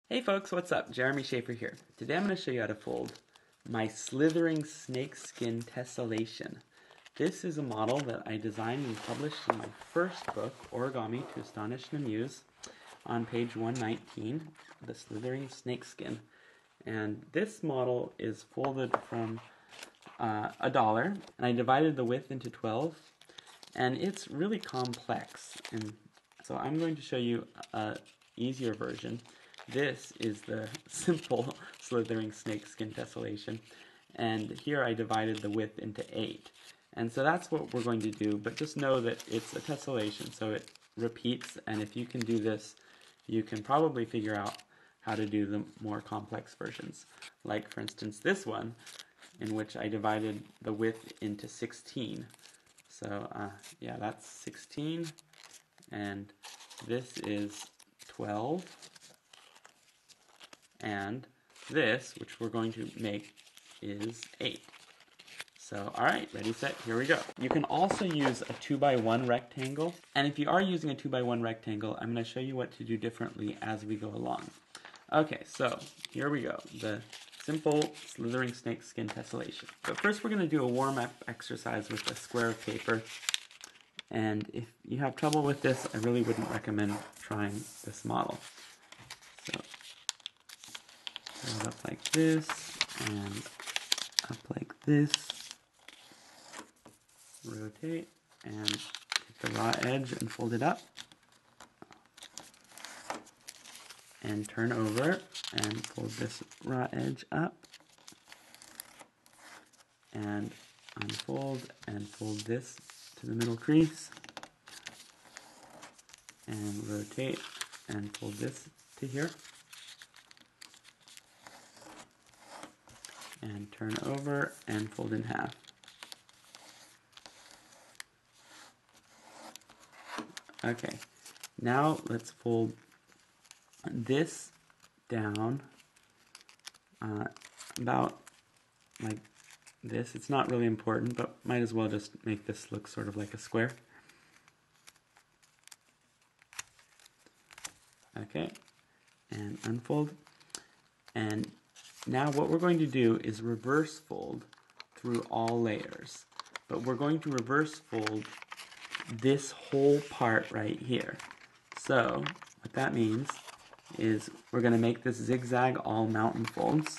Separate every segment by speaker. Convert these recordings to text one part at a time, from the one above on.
Speaker 1: Hey folks, what's up? Jeremy Shafer here. Today I'm going to show you how to fold my Slithering snakeskin tessellation. This is a model that I designed and published in my first book, Origami to Astonish and Amuse, on page 119, the Slithering snakeskin. And this model is folded from $1, and I divided the width into 12, and it's really complex. And so I'm going to show you an easier version. This is the simple Slithering snakeskin tessellation, and here I divided the width into 8. And so that's what we're going to do, but just know that it's a tessellation, so it repeats, and if you can do this, you can probably figure out how to do the more complex versions. Like, for instance, this one, in which I divided the width into 16. So, yeah, that's 16, and this is 12. And this, which we're going to make, is 8. So, alright, ready, set, here we go. You can also use a 2x1 rectangle, and if you are using a 2x1 rectangle, I'm going to show you what to do differently as we go along. Okay, so, here we go, the simple Slithering snakeskin tessellation. But first we're going to do a warm-up exercise with a square of paper, and if you have trouble with this, I really wouldn't recommend trying this model. So, up like this, and up like this, rotate, and take the raw edge and fold it up, and turn over, and fold this raw edge up, and unfold, and fold this to the middle crease, and rotate, and fold this to here, and turn over and fold in half. Okay, now let's fold this down about like this. It's not really important, but might as well just make this look sort of like a square. Okay, and unfold. And now what we're going to do is reverse fold through all layers. But we're going to reverse fold this whole part right here. So what that means is we're going to make this zigzag all mountain folds.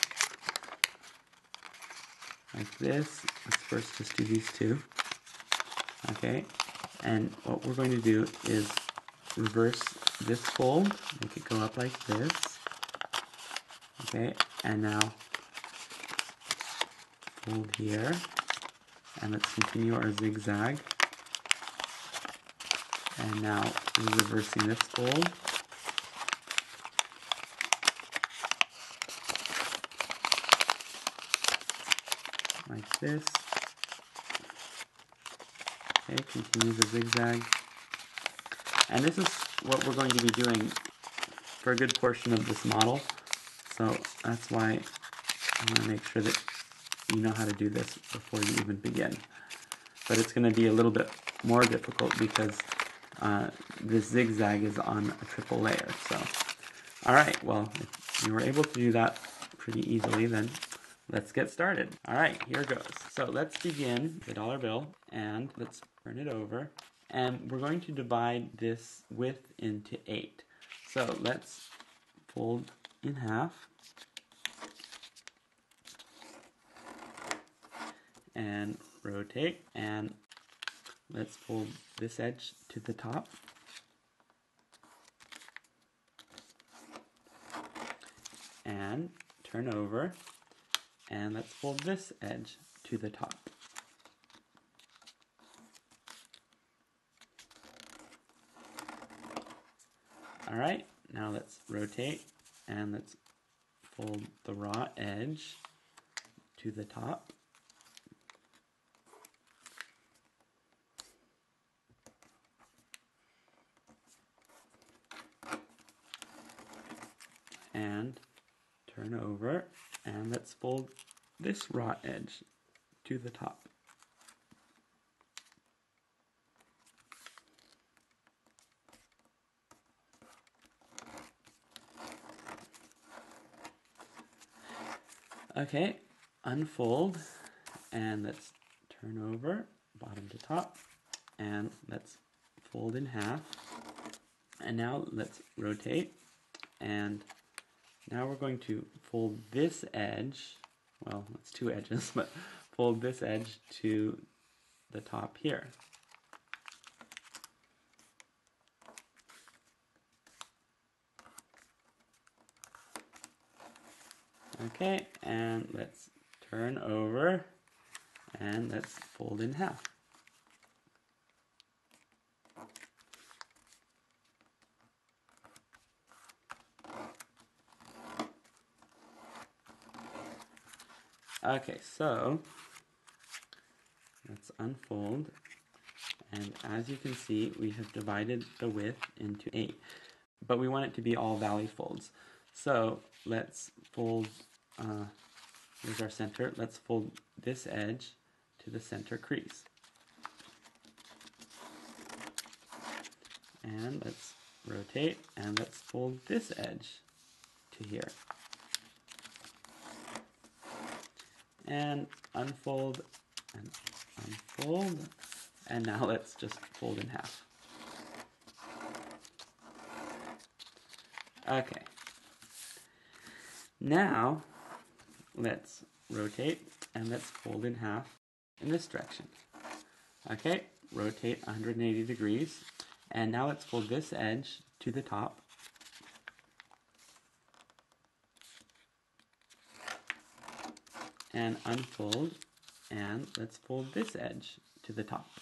Speaker 1: Like this. Let's first just do these two. Okay. And what we're going to do is reverse this fold, make it go up like this. Okay, and now fold here, and let's continue our zigzag. And now we're reversing this fold. Like this. Okay, continue the zigzag. And this is what we're going to be doing for a good portion of this model. So that's why I want to make sure that you know how to do this before you even begin. But it's going to be a little bit more difficult because this zigzag is on a triple layer. So, alright, well, if you were able to do that pretty easily, then let's get started. Alright, here goes. So let's begin the dollar bill, and let's turn it over. And we're going to divide this width into 8. So let's fold in half. And rotate, and let's fold this edge to the top. And turn over, and let's fold this edge to the top. Alright, now let's rotate, and let's fold the raw edge to the top. And turn over, and let's fold this raw edge to the top. Okay, unfold, and let's turn over bottom to top, and let's fold in half. And now let's rotate, and now we're going to fold this edge, well, it's two edges, but fold this edge to the top here. Okay, and let's turn over, and let's fold in half. Okay, so let's unfold, and as you can see, we have divided the width into 8, but we want it to be all valley folds. So let's fold, here's our center, let's fold this edge to the center crease. And let's rotate, and let's fold this edge to here. And unfold, and unfold, and now let's just fold in half. Okay. Now, let's rotate, and let's fold in half in this direction. Okay, rotate 180 degrees, and now let's fold this edge to the top. And unfold, and let's fold this edge to the top.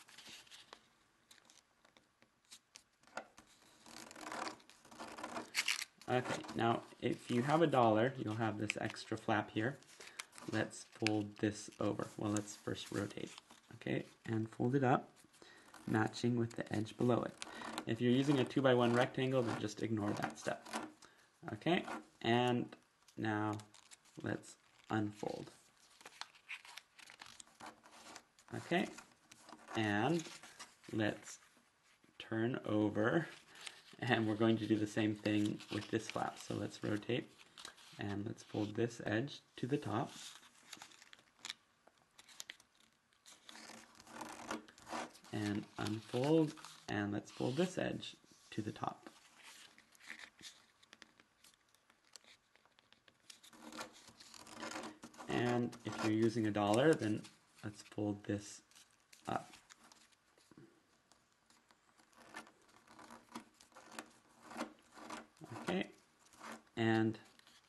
Speaker 1: Okay, now if you have $1, you'll have this extra flap here. Let's fold this over. Well, let's first rotate. Okay, and fold it up, matching with the edge below it. If you're using a 2x1 rectangle, then just ignore that step. Okay, and now let's unfold. Okay, and let's turn over, and we're going to do the same thing with this flap. So let's rotate, and let's fold this edge to the top. And unfold, and let's fold this edge to the top. And if you're using $1, then let's fold this up. Okay, and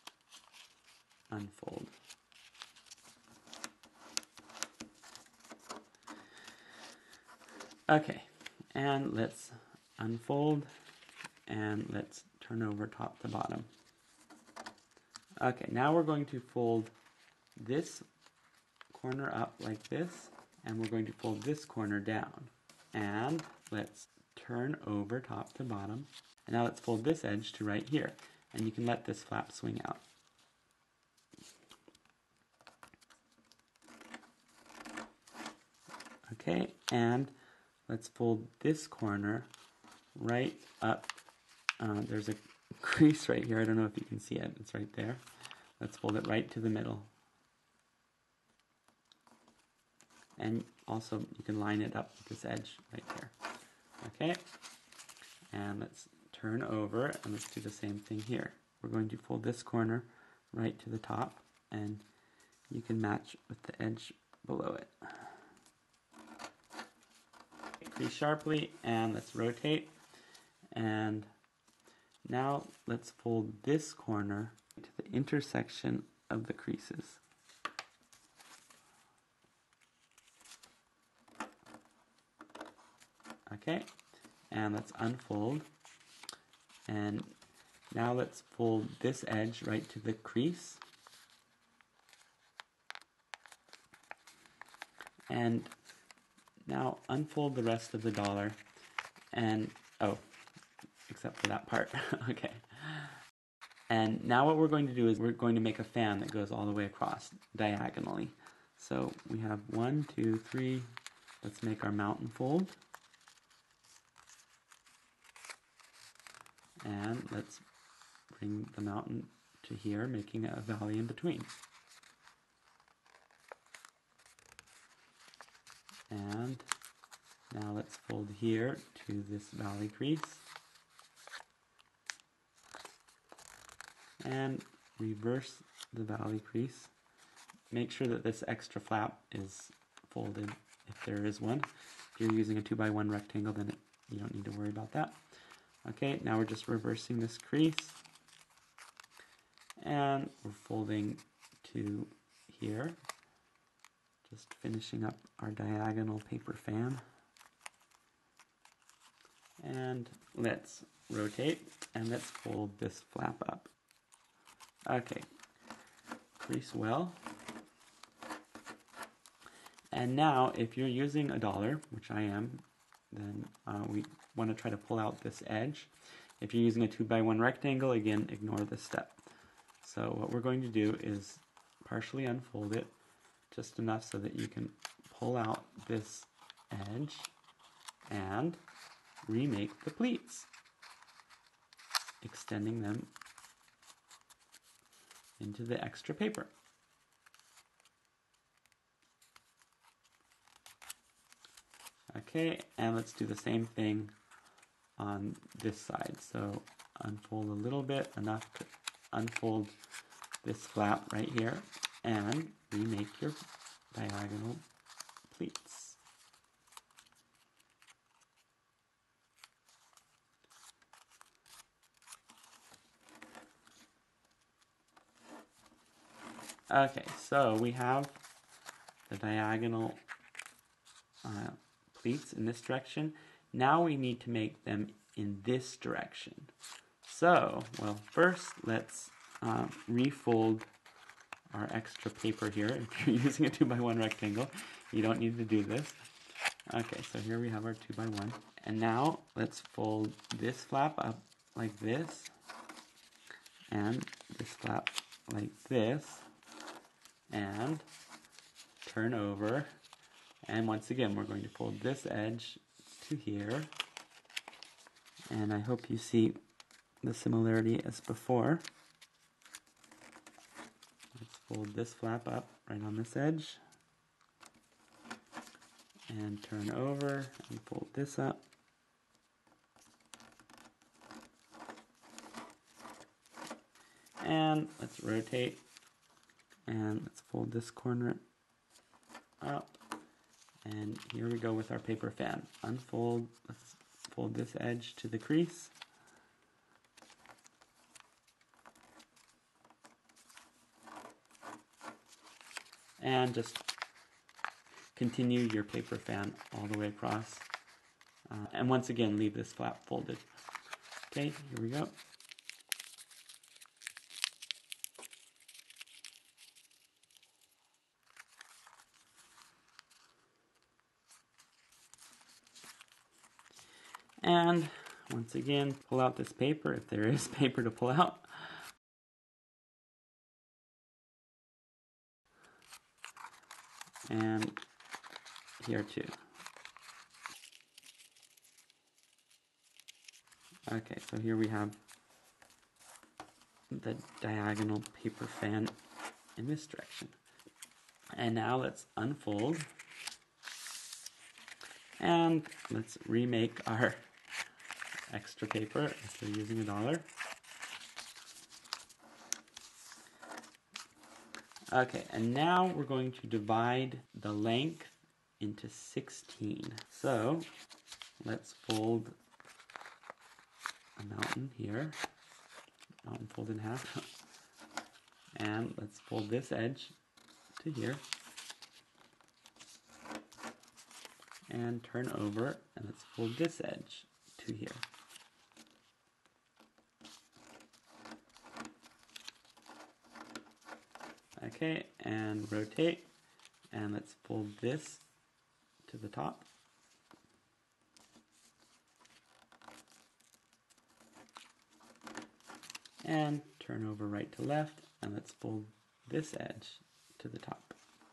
Speaker 1: unfold. Okay, and let's unfold, and let's turn over top to bottom. Okay, now we're going to fold this corner up like this, and we're going to fold this corner down. And let's turn over top to bottom. And now let's fold this edge to right here, and you can let this flap swing out. Okay, and let's fold this corner right up. There's a crease right here. I don't know if you can see it. It's right there. Let's fold it right to the middle. And also you can line it up with this edge right there. Okay, and let's turn over, and let's do the same thing here. We're going to fold this corner right to the top, and you can match with the edge below it. Crease sharply, and let's rotate, and now let's fold this corner to the intersection of the creases. Okay, and let's unfold, and now let's fold this edge right to the crease, and now unfold the rest of the $1, and oh, except for that part. Okay, and now what we're going to do is we're going to make a fan that goes all the way across diagonally. So we have 1, 2, 3. Let's make our mountain fold. And let's bring the mountain to here, making a valley in between. And now let's fold here to this valley crease. And reverse the valley crease. Make sure that this extra flap is folded if there is one. If you're using a 2x1 rectangle, then you don't need to worry about that. Okay, now we're just reversing this crease. And we're folding to here. Just finishing up our diagonal paper fan. And let's rotate and let's fold this flap up. Okay, crease well. And now if you're using a dollar, which I am, then we want to try to pull out this edge. If you're using a 2x1 rectangle, again, ignore this step. So what we're going to do is partially unfold it just enough so that you can pull out this edge and remake the pleats, extending them into the extra paper. Okay, and let's do the same thing on this side. So unfold a little bit, enough to unfold this flap right here, and remake your diagonal pleats. Okay, so we have the diagonal pleats in this direction. Now we need to make them in this direction. So, well, first let's refold our extra paper here. If you're using a 2x1 rectangle, you don't need to do this. Okay, so here we have our 2x1. And now let's fold this flap up like this, and this flap like this, and turn over. And once again, we're going to fold this edge to here. And I hope you see the similarity as before. Let's fold this flap up right on this edge. And turn over and fold this up. And let's rotate. And let's fold this corner up. And here we go with our paper fan. Unfold, let's fold this edge to the crease. And just continue your paper fan all the way across. And once again, leave this flap folded. Okay, here we go. And once again, pull out this paper if there is paper to pull out. And here too. Okay, so here we have the diagonal paper fan in this direction. And now let's unfold. And let's remake our extra paper if you're using a dollar. Okay, and now we're going to divide the length into 16. So let's fold a mountain here, mountain fold in half, and let's fold this edge to here, and turn over, and let's fold this edge to here. Okay, and rotate, and let's fold this to the top. And turn over right to left, and let's fold this edge to the top.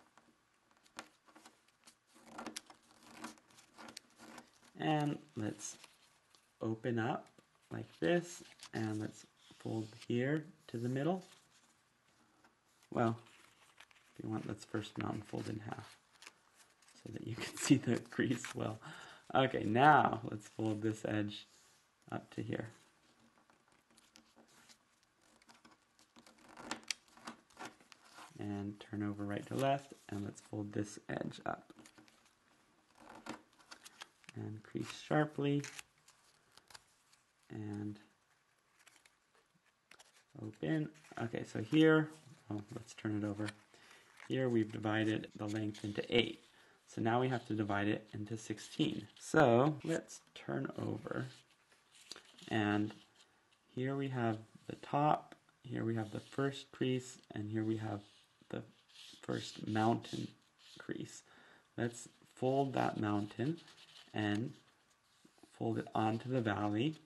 Speaker 1: And let's open up like this, and let's fold here to the middle. Well, if you want, let's first mountain fold in half. so that you can see the crease well. Okay, now let's fold this edge up to here. And turn over right to left, and let's fold this edge up. And crease sharply, and open. Okay, so here, let's turn it over. Here we've divided the length into 8. So now we have to divide it into 16. So let's turn over. And here we have the top, here we have the first crease, and here we have the first mountain crease. Let's fold that mountain and fold it onto the valley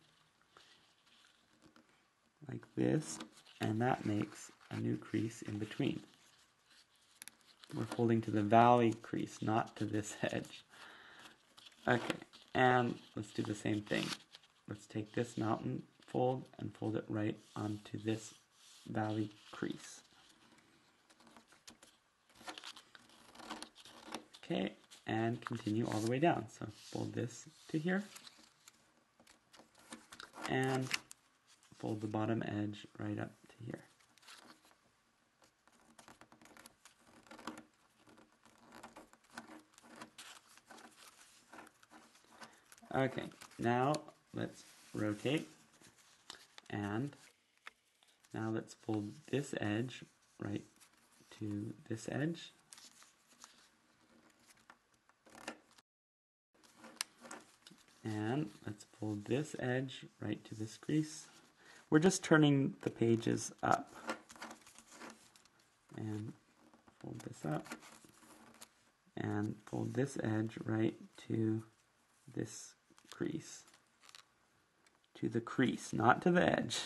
Speaker 1: like this, and that makes a new crease in between. We're folding to the valley crease, not to this edge. Okay, and let's do the same thing. Let's take this mountain fold and fold it right onto this valley crease. Okay, and continue all the way down. So fold this to here, and fold the bottom edge right up to here. Okay, now let's rotate, and now let's fold this edge right to this edge. And let's fold this edge right to this crease. We're just turning the pages up. And fold this up. And fold this edge right to this crease. To the crease, not to the edge.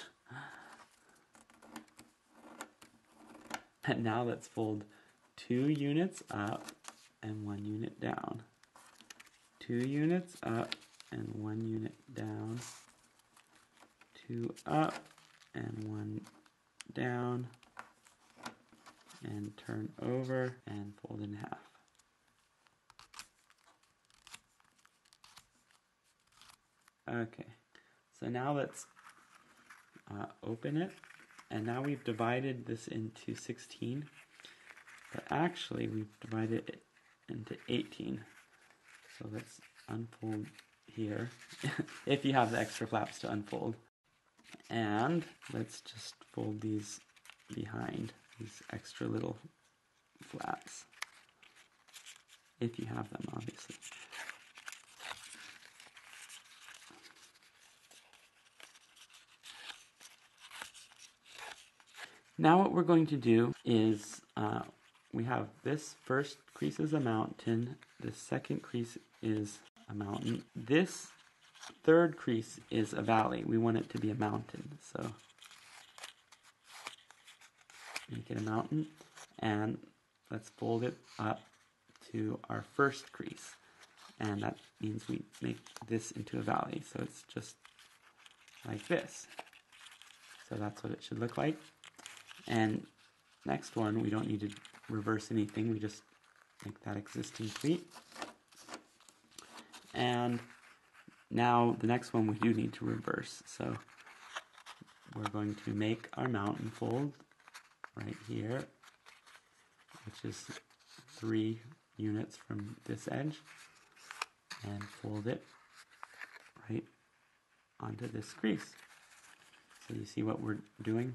Speaker 1: And now let's fold 2 units up and 1 unit down. 2 units up and 1 unit down. 2 up and 1 down. And turn over and fold in half. Okay, so now let's open it, and now we've divided this into 16, but actually we've divided it into 18. So let's unfold here, if you have the extra flaps to unfold. And let's just fold these behind, these extra little flaps, if you have them, obviously. Now what we're going to do is, we have this first crease is a mountain, this second crease is a mountain, this third crease is a valley. We want it to be a mountain, so make it a mountain, and let's fold it up to our first crease, and that means we make this into a valley, so it's just like this. So that's what it should look like. And next one, we don't need to reverse anything, we just make that existing pleat. And now the next one we do need to reverse, so we're going to make our mountain fold right here, which is 3 units from this edge, and fold it right onto this crease. So you see what we're doing?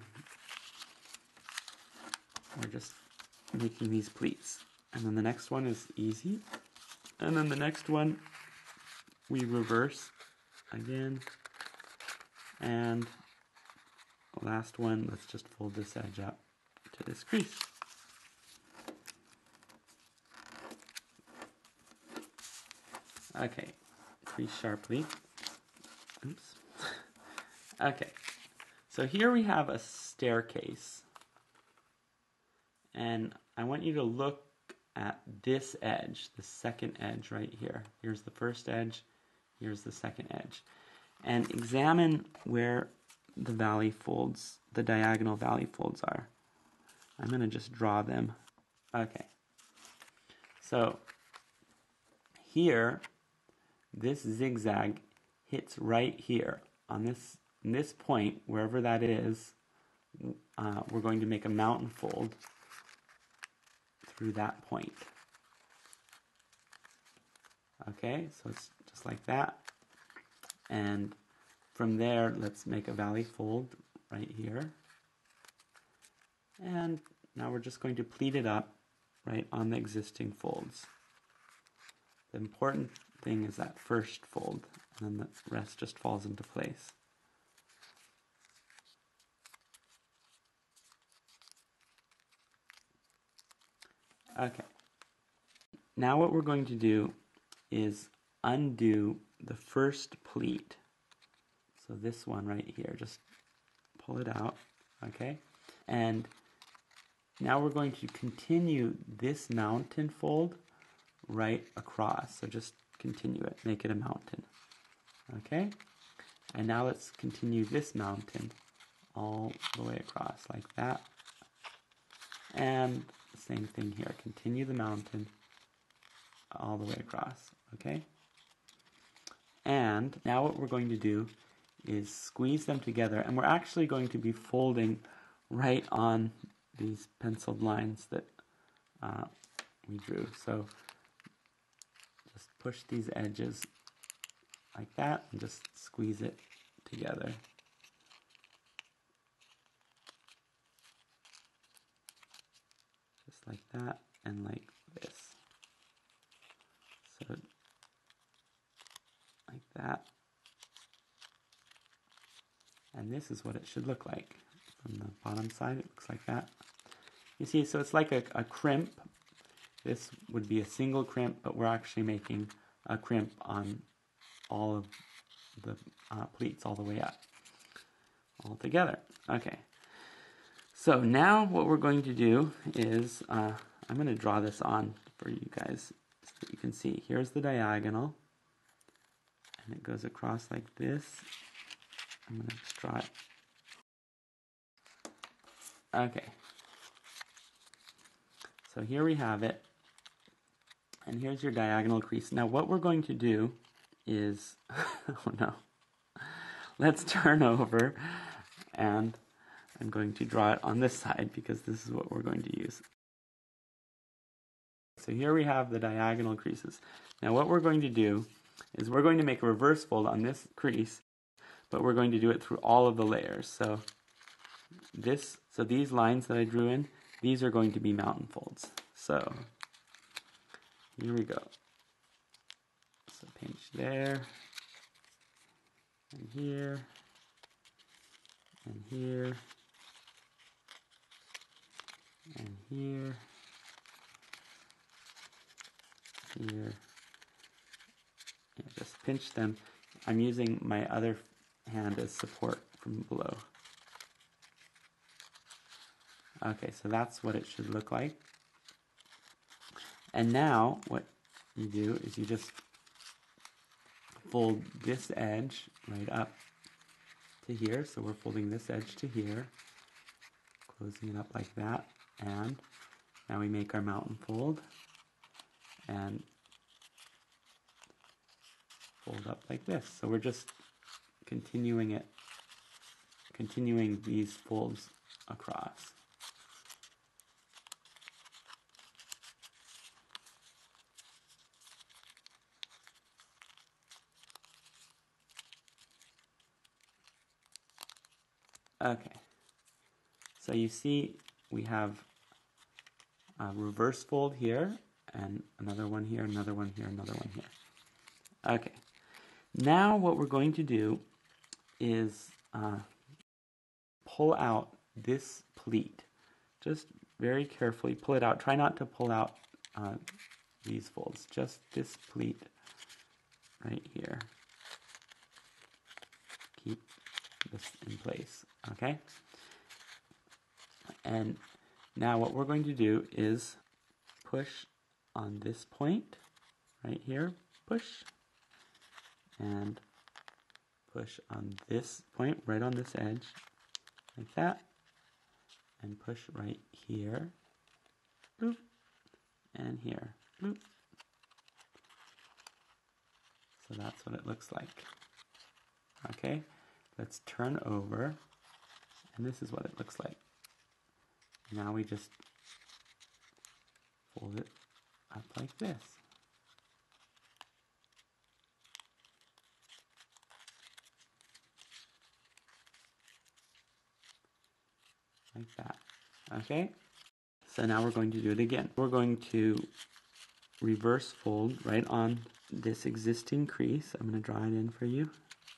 Speaker 1: We're just making these pleats. And then the next one is easy. And then the next one, we reverse again. And the last one, let's just fold this edge up to this crease. Okay, crease sharply. Oops. Okay, so here we have a staircase. And I want you to look at this edge, the second edge right here. Here's the first edge, here's the second edge. And examine where the valley folds, the diagonal valley folds are. I'm going to just draw them. Okay. So here, this zigzag hits right here on this point, wherever that is. We're going to make a mountain fold through that point. Okay, so it's just like that. And from there, let's make a valley fold right here. And now we're just going to pleat it up right on the existing folds. The important thing is that first fold, and then the rest just falls into place. Okay. Now what we're going to do is undo the first pleat. So this one right here, just pull it out, okay? And now we're going to continue this mountain fold right across. So just continue it, make it a mountain, okay? And now let's continue this mountain all the way across like that. And same thing here, continue the mountain all the way across, okay? And now what we're going to do is squeeze them together, and we're actually going to be folding right on these penciled lines that we drew. So just push these edges like that and just squeeze it together. Just like that and like this. So like that. And this is what it should look like. From the bottom side, it looks like that. You see, so it's like a crimp. This would be a single crimp, but we're actually making a crimp on all of the pleats all the way up, all together. Okay. So now what we're going to do is, I'm going to draw this on for you guys so that you can see. Here's the diagonal, and it goes across like this. I'm going to draw it. Okay. So here we have it, and here's your diagonal crease. Now what we're going to do is, oh no, let's turn over, and I'm going to draw it on this side because this is what we're going to use. So here we have the diagonal creases. Now what we're going to do is we're going to make a reverse fold on this crease, but we're going to do it through all of the layers. So these lines that I drew in, these are going to be mountain folds. So here we go. So pinch there, and here, and here, and here, here. Yeah, just pinch them. I'm using my other hand as support from below. Okay, so that's what it should look like. And now what you do is you just fold this edge right up to here. So we're folding this edge to here, closing it up like that, and now we make our mountain fold and fold up like this. So we're just continuing these folds across. Okay, so you see we have a reverse fold here, and another one here, another one here, another one here. Okay, now what we're going to do is pull out this pleat. Just very carefully pull it out. Try not to pull out these folds, just this pleat right here. Keep this in place, okay? And now what we're going to do is push on this point right here, push, and push on this point right on this edge like that, and push right here, bloop, and here, bloop, So that's what it looks like. Okay, let's turn over, and this is what it looks like. Now we just fold it up like this. Like that. Okay? So now we're going to do it again. We're going to reverse fold right on this existing crease. I'm going to draw it in for you.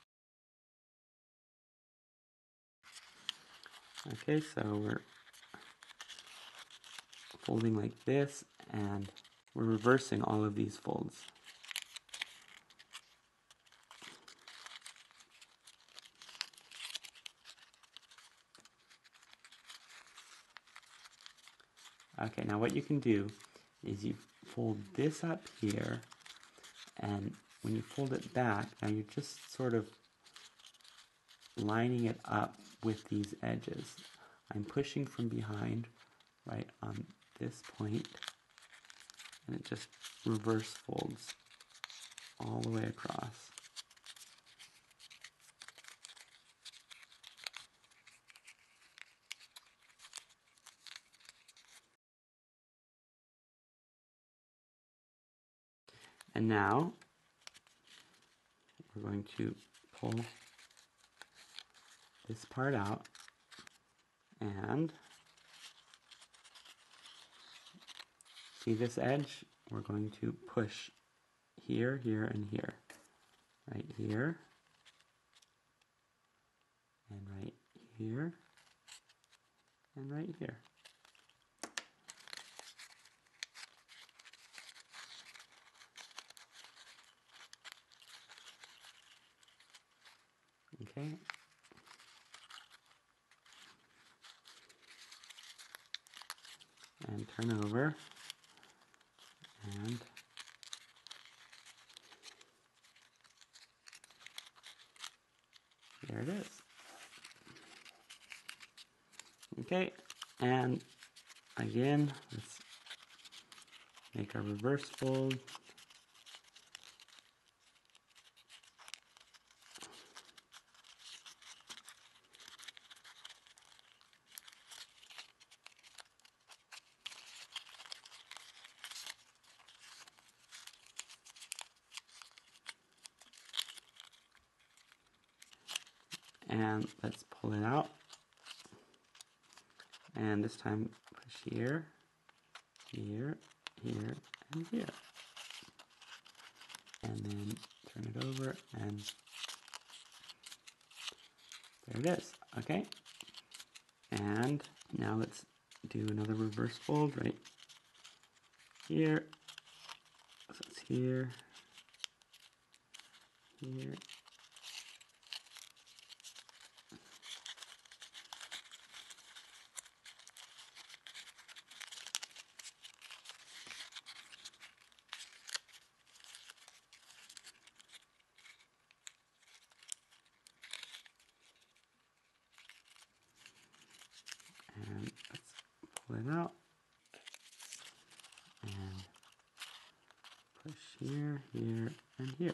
Speaker 1: Okay, so we're folding like this, and we're reversing all of these folds. Okay, now what you can do is you fold this up here, and when you fold it back, now you're just sort of lining it up with these edges. I'm pushing from behind right on this point, and it just reverse folds all the way across. And now we're going to pull this part out, and see this edge? We're going to push here, here, and here. Right here, and right here, and right here. Okay. And turn over, and there it is. Okay, and again, let's make our reverse fold. And let's pull it out. And this time push here, here, here, and here. And then turn it over, and there it is. Okay. And now let's do another reverse fold right here. So it's here, here, and let's pull it out, and push here, here, and here.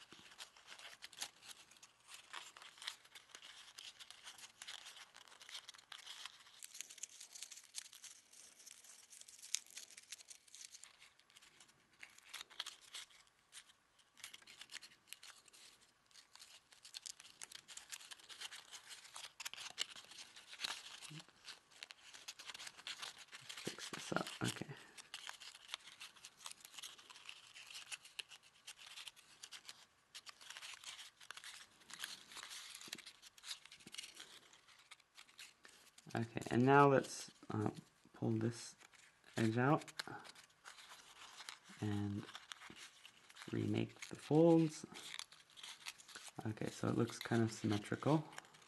Speaker 1: Fix this up, okay. Okay, and now let's pull this edge out and remake the folds. Okay, so it looks kind of symmetrical.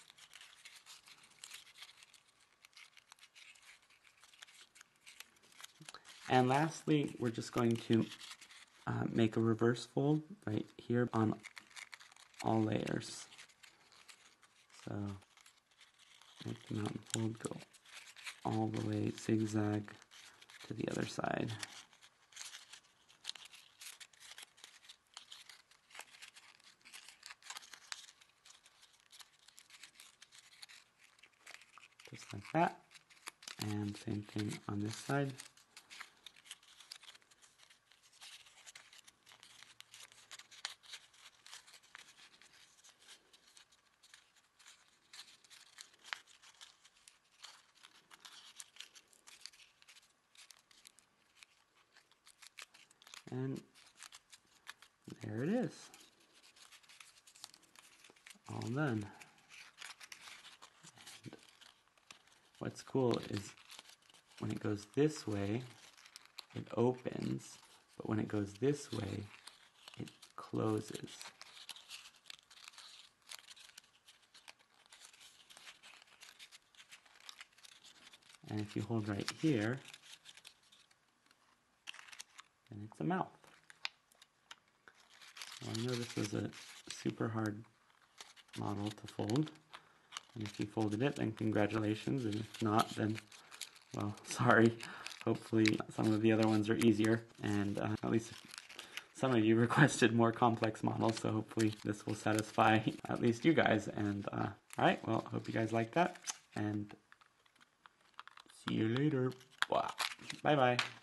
Speaker 1: And lastly, we're just going to make a reverse fold right here on all layers. So make the mountain fold go all the way zigzag to the other side. like that. And same thing on this side. And there it is. All done. And what's cool is when it goes this way, it opens, but when it goes this way, it closes. And if you hold right here, then it's a mouth. Well, I know this was a super hard model to fold, and if you folded it, then congratulations, and if not, then, well, sorry. Hopefully some of the other ones are easier, and at least some of you requested more complex models, so hopefully this will satisfy at least you guys. And alright, well, hope you guys like that, and see you later. Bye bye.